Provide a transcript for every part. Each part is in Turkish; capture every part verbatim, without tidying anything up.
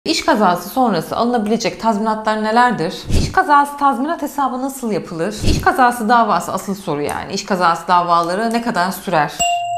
İş kazası sonrası alınabilecek tazminatlar nelerdir? İş kazası tazminat hesabı nasıl yapılır? İş kazası davası asıl soru yani. İş kazası davaları ne kadar sürer?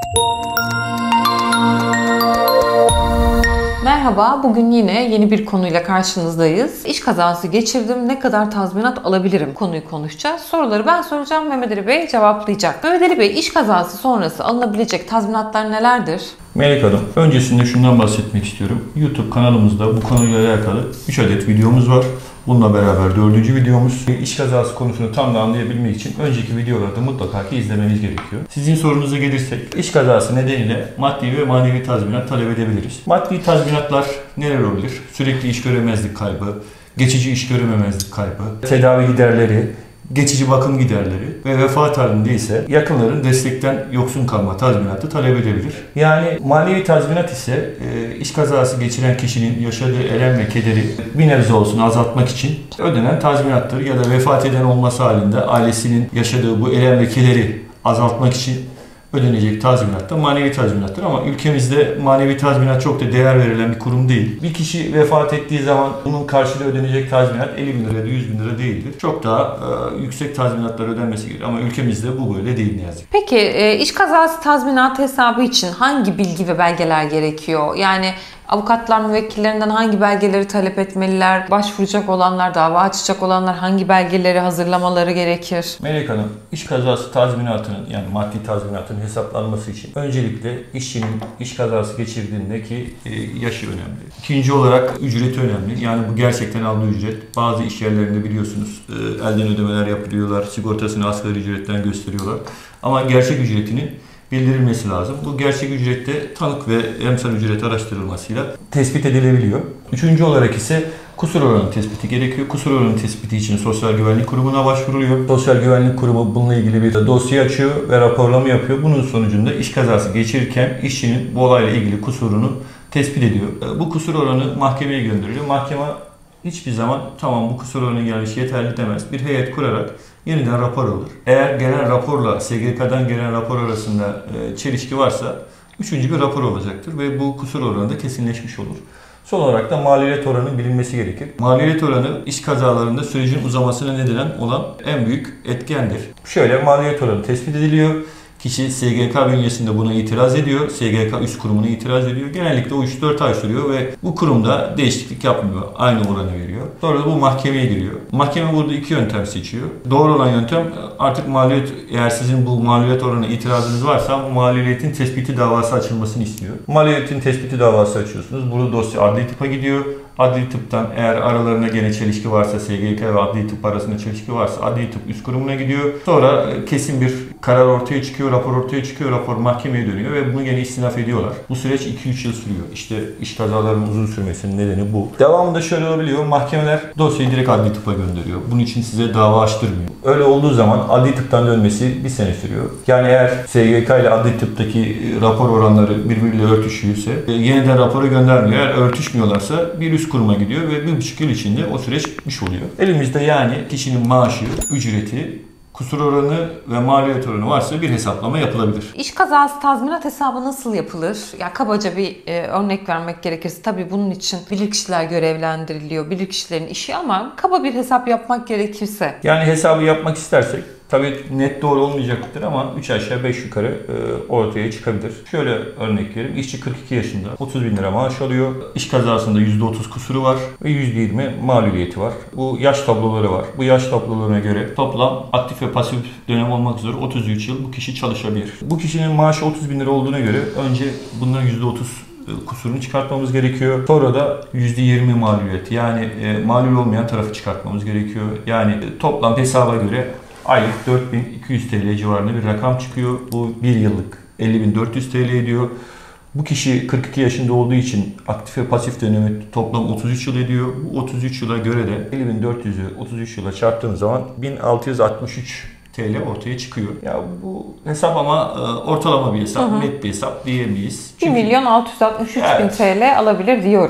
Merhaba, bugün yine yeni bir konuyla karşınızdayız. İş kazası geçirdim, ne kadar tazminat alabilirim konuyu konuşacağız. Soruları ben soracağım, Mehmet Ali Bey cevaplayacak. Mehmet Ali Bey, iş kazası sonrası alınabilecek tazminatlar nelerdir? Melek Hanım, öncesinde şundan bahsetmek istiyorum. YouTube kanalımızda bu konuyla alakalı üç adet videomuz var. Bununla beraber dördüncü videomuz. İş kazası konusunu tam da anlayabilmek için önceki videolarda mutlaka ki izlemeniz gerekiyor. Sizin sorunuza gelirsek, iş kazası nedeniyle maddi ve manevi tazminat talep edebiliriz. Maddi tazminatlar neler olabilir? Sürekli iş göremezlik kaybı, geçici iş görememezlik kaybı, tedavi giderleri, geçici bakım giderleri ve vefat halinde ise yakınların destekten yoksun kalma tazminatı talep edebilir. Yani manevi tazminat ise e, iş kazası geçiren kişinin yaşadığı elem ve kederi bir nebze olsun azaltmak için ödenen tazminattır ya da vefat eden olması halinde ailesinin yaşadığı bu elem ve kederi azaltmak için ödenecek tazminat da manevi tazminattır ama ülkemizde manevi tazminat çok da değer verilen bir kurum değil. Bir kişi vefat ettiği zaman bunun karşılığı ödenecek tazminat elli bin lira ya da yüz bin lira değildir. Çok daha e, yüksek tazminatlar ödenmesi gerekir ama ülkemizde bu böyle değil ne yazık. Peki e, iş kazası tazminat hesabı için hangi bilgi ve belgeler gerekiyor? Yani avukatlar müvekkillerinden hangi belgeleri talep etmeliler? Başvuracak olanlar, dava açacak olanlar hangi belgeleri hazırlamaları gerekir? Melek Hanım, iş kazası tazminatının yani maddi tazminatın hesaplanması için öncelikle işçinin iş kazası geçirdiğindeki e, yaşı önemli. İkinci olarak ücreti önemli. Yani bu gerçekten aldığı ücret. Bazı iş yerlerinde biliyorsunuz e, elden ödemeler yapılıyorlar, sigortasını asgari ücretten gösteriyorlar. Ama gerçek ücretinin bildirilmesi lazım. Bu gerçek ücrette tanık ve emsal ücret araştırılmasıyla tespit edilebiliyor. Üçüncü olarak ise kusur oranı tespiti gerekiyor. Kusur oranı tespiti için Sosyal Güvenlik Kurumu'na başvuruluyor. Sosyal Güvenlik Kurumu bununla ilgili bir dosya açıyor ve raporlama yapıyor. Bunun sonucunda iş kazası geçirirken işçinin bu olayla ilgili kusurunu tespit ediyor. Bu kusur oranı mahkemeye gönderiliyor. Mahkeme hiçbir zaman tamam bu kusur oranı gelmiş yeterli demez. Bir heyet kurarak yeniden rapor alır. Eğer gelen raporla S G K'dan gelen rapor arasında e, çelişki varsa üçüncü bir rapor olacaktır ve bu kusur oranı da kesinleşmiş olur. Son olarak da maliyet oranı bilinmesi gerekir. Maliyet oranı iş kazalarında sürecin uzamasına neden olan en büyük etkendir. Şöyle maliyet oranı tespit ediliyor. Kişi S G K bünyesinde buna itiraz ediyor. S G K üst kurumuna itiraz ediyor. Genellikle o üç dört ay sürüyor ve bu kurumda değişiklik yapmıyor. Aynı oranı veriyor. Sonra da bu mahkemeye giriyor. Mahkeme burada iki yöntem seçiyor. Doğru olan yöntem artık maliyet, eğer sizin bu maliyet oranına itirazınız varsa bu maliyetin tespiti davası açılmasını istiyor. Maliyetin tespiti davası açıyorsunuz. Burada dosya adli tıpa gidiyor. Adli tıptan eğer aralarında gene çelişki varsa, S G K ve adli tıp arasında çelişki varsa adli tıp üst kurumuna gidiyor. Sonra kesin bir karar ortaya çıkıyor, rapor ortaya çıkıyor, rapor mahkemeye dönüyor ve bunu gene istinaf ediyorlar. Bu süreç iki üç yıl sürüyor. İşte iş kazalarının uzun sürmesinin nedeni bu. Devamında şöyle olabiliyor, mahkemeler dosyayı direkt adli tıpa gönderiyor. Bunun için size dava açtırmıyor. Öyle olduğu zaman adli tıptan dönmesi bir sene sürüyor. Yani eğer S G K ile adli tıptaki rapor oranları birbiriyle örtüşüyorsa yeniden raporu göndermiyor. Eğer örtüşmüyorlarsa bir üst kuruma gidiyor ve bir buçuk yıl içinde o süreç bitmiş oluyor. Elimizde yani kişinin maaşı, ücreti, kusur oranı ve maliyet oranı varsa bir hesaplama yapılabilir. İş kazası tazminat hesabı nasıl yapılır? Ya kabaca bir e, örnek vermek gerekirse tabii bunun için bilirkişiler görevlendiriliyor. Bilirkişilerin işi ama kaba bir hesap yapmak gerekirse. Yani hesabı yapmak istersek tabii net doğru olmayacaktır ama üç aşağı beş yukarı e, ortaya çıkabilir. Şöyle örnek vereyim. İşçi kırk iki yaşında otuz bin lira maaş alıyor. İş kazasında yüzde otuz kusuru var ve yüzde yirmi maliyeti var. Bu yaş tabloları var. Bu yaş tablolarına göre toplam aktif ve pasif dönem olmak üzere otuz üç yıl bu kişi çalışabilir. Bu kişinin maaşı otuz bin lira olduğuna göre önce bundan yüzde otuz kusurunu çıkartmamız gerekiyor. Sonra da yüzde yirmi maliyet yani e, malul olmayan tarafı çıkartmamız gerekiyor. Yani e, toplam hesaba göre aylık dört bin iki yüz TL civarında bir rakam çıkıyor. Bu bir yıllık elli bin dört yüz TL ediyor. Bu kişi kırk iki yaşında olduğu için aktif ve pasif dönemi toplam otuz üç yıl ediyor. Bu otuz üç yıla göre de elli bin dört yüzü otuz üç yıla çarptığımız zaman bin altı yüz altmış üç TL ortaya çıkıyor. Ya bu hesap ama ortalama bir hesap, hı hı. net bir hesap diyemeyiz. bir milyon altı yüz altmış üç bin evet. TL alabilir diyoruz.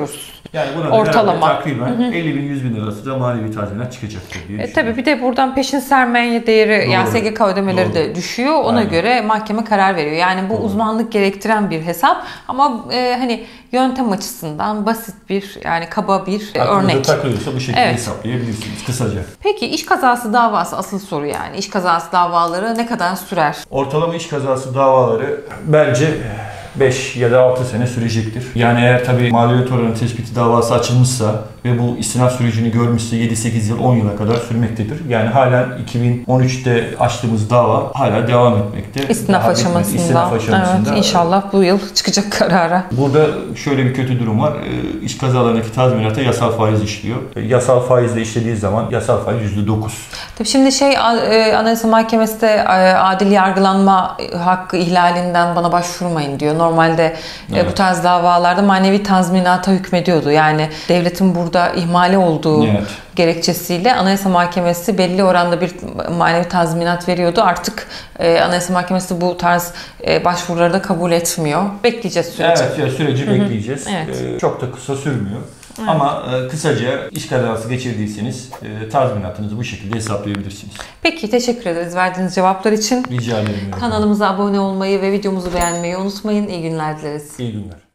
Yani buna da Ortalama. takriben elli bin yüz bin arası da manevi tazminat çıkacaktır diye E, düşünüyorum. tabii bir de buradan peşin sermaye değeri Doğru. yani S G K ödemeleri Doğru. de düşüyor. Ona Aynen. göre mahkeme karar veriyor. Yani bu Doğru. uzmanlık gerektiren bir hesap ama e, hani yöntem açısından basit bir yani kaba bir e, Aklınıza örnek. takılıyorsa bu şekilde Evet. hesaplayabilirsiniz kısaca. Peki iş kazası davası asıl soru yani. İş kazası davaları ne kadar sürer? Ortalama iş kazası davaları bence beş ya da altı sene sürecektir. Yani eğer tabii maliyet oranı tespiti davası açılmışsa ve bu istinaf sürecini görmüşse yedi sekiz yıl on yıla kadar sürmektedir. Yani halen iki bin on üçte açtığımız dava hala devam etmekte. İstinaf Daha bitmedi. aşamasında. İstinaf aşamasında. Evet, inşallah bu yıl çıkacak karara. Burada şöyle bir kötü durum var. Ee, İş kazalarındaki tazminata yasal faiz işliyor. Ee, Yasal faizle işlediği zaman yasal faiz yüzde dokuz. Tabii şimdi şey e, Anayasa Mahkemesi de e, adil yargılanma hakkı ihlalinden bana başvurmayın diyor. Normalde e, Evet. bu tarz davalarda manevi tazminata hükmediyordu. Yani devletin burada ihmali olduğu Evet. gerekçesiyle Anayasa Mahkemesi belli oranda bir manevi tazminat veriyordu. Artık e, Anayasa Mahkemesi bu tarz e, başvuruları da kabul etmiyor. Bekleyeceğiz süreci. Evet, ya süreci bekleyeceğiz. Evet. Ee, çok da kısa sürmüyor. Ama e, kısaca iş kazası geçirdiyseniz e, tazminatınızı bu şekilde hesaplayabilirsiniz. Peki teşekkür ederiz verdiğiniz cevaplar için. Rica ederim. Kanalımıza abone olmayı ve videomuzu beğenmeyi unutmayın. İyi günler dileriz. İyi günler.